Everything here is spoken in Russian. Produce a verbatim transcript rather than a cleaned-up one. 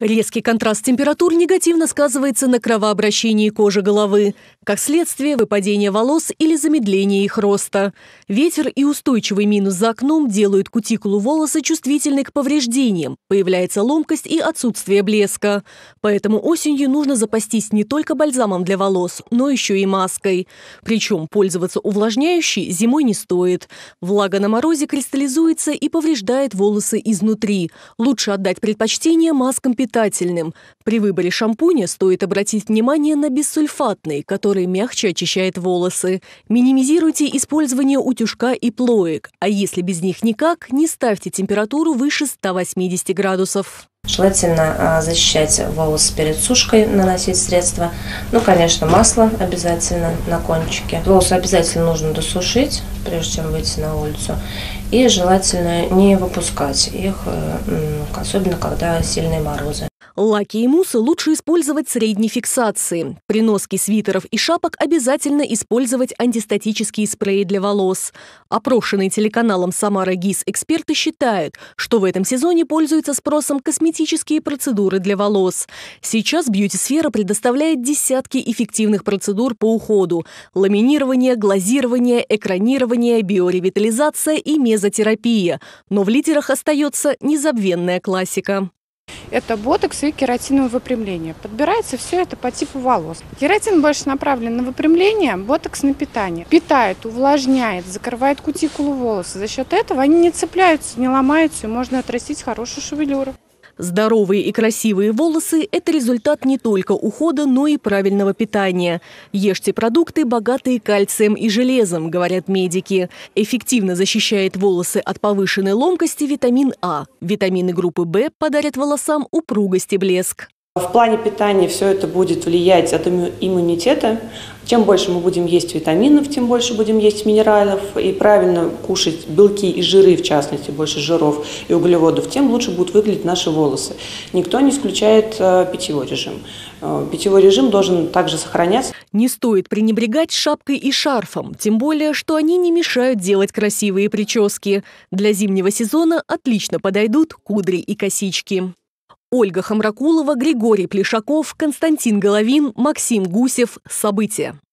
Резкий контраст температур негативно сказывается на кровообращении кожи головы, как следствие выпадения волос или замедления их роста. Ветер и устойчивый минус за окном делают кутикулу волоса чувствительной к повреждениям, появляется ломкость и отсутствие блеска. Поэтому осенью нужно запастись не только бальзамом для волос, но еще и маской. Причем пользоваться увлажняющей зимой не стоит. Влага на морозе кристаллизуется и повреждает волосы изнутри. Лучше отдать предпочтение маскам питательным. питательным. При выборе шампуня стоит обратить внимание на бессульфатный, который мягче очищает волосы. Минимизируйте использование утюжка и плоек, а если без них никак, не ставьте температуру выше ста восьмидесяти градусов. Желательно а, защищать волосы перед сушкой, наносить средства. Ну, конечно, масло обязательно на кончике. Волосы обязательно нужно досушить, прежде чем выйти на улицу. И желательно не выпускать их, особенно когда сильные морозы. Лаки и муссы лучше использовать средней фиксации. При носке свитеров и шапок обязательно использовать антистатические спреи для волос. Опрошенные телеканалом «Самара ГИС» эксперты считают, что в этом сезоне пользуются спросом косметические процедуры для волос. Сейчас бьюти-сфера предоставляет десятки эффективных процедур по уходу: ламинирование, глазирование, экранирование, биоревитализация и мезотерапия. Но в лидерах остается незабвенная классика. Это ботокс и кератиновое выпрямление. Подбирается все это по типу волос. Кератин больше направлен на выпрямление, ботокс на питание. Питает, увлажняет, закрывает кутикулу волоса. За счет этого они не цепляются, не ломаются, и можно отрастить хорошую шевелюру. Здоровые и красивые волосы – это результат не только ухода, но и правильного питания. Ешьте продукты, богатые кальцием и железом, говорят медики. Эффективно защищает волосы от повышенной ломкости витамин А. Витамины группы В подарят волосам упругость и блеск. В плане питания все это будет влиять от иммунитета. Чем больше мы будем есть витаминов, тем больше будем есть минералов. И правильно кушать белки и жиры, в частности, больше жиров и углеводов, тем лучше будут выглядеть наши волосы. Никто не исключает э, питьевой режим. Э, питьевой режим должен также сохраняться. Не стоит пренебрегать шапкой и шарфом, тем более, что они не мешают делать красивые прически. Для зимнего сезона отлично подойдут кудри и косички. Ольга Хамракулова, Григорий Плешаков, Константин Головин, Максим Гусев. События.